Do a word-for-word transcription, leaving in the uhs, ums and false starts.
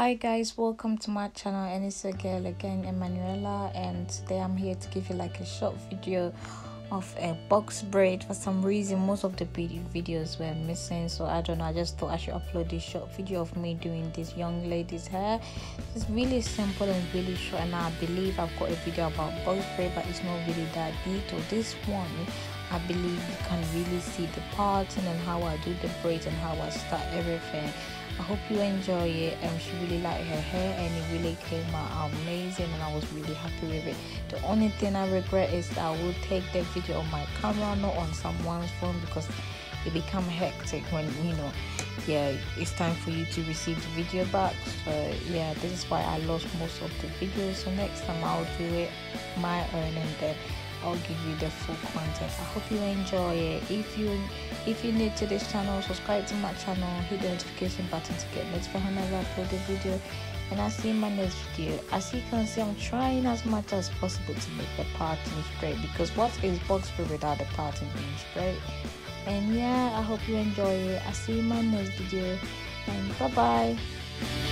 Hi guys, welcome to my channel, and it's a girl again, Emanuela, and today I'm here to give you like a short video of a box braid. For some reason most of the videos were missing, so I don't know, I just thought I should upload this short video of me doing this young lady's hair. It's really simple and really short, and I believe I've got a video about box braid, but it's not really that detailed. This one I believe you can really see the pattern and how I do the braids and how I start everything. I hope you enjoy it. Um, she really liked her hair and it really came out amazing, and I was really happy with it. The only thing I regret is that I will take the video on my camera, not on someone's phone, because it become hectic when, you know, yeah, it's time for you to receive the video back. So yeah, this is why I lost most of the videos. So next time I'll do it my own, and then I'll give you the full content. I hope you enjoy it. If you if you're new to this channel, subscribe to my channel, hit the notification button to get notified whenever I upload a video, and I'll see you in my next video. As you can see, I'm trying as much as possible to make the pattern straight, because what is box braid without the pattern being straight? And yeah, I hope you enjoy it. I'll see you in my next video, and bye bye.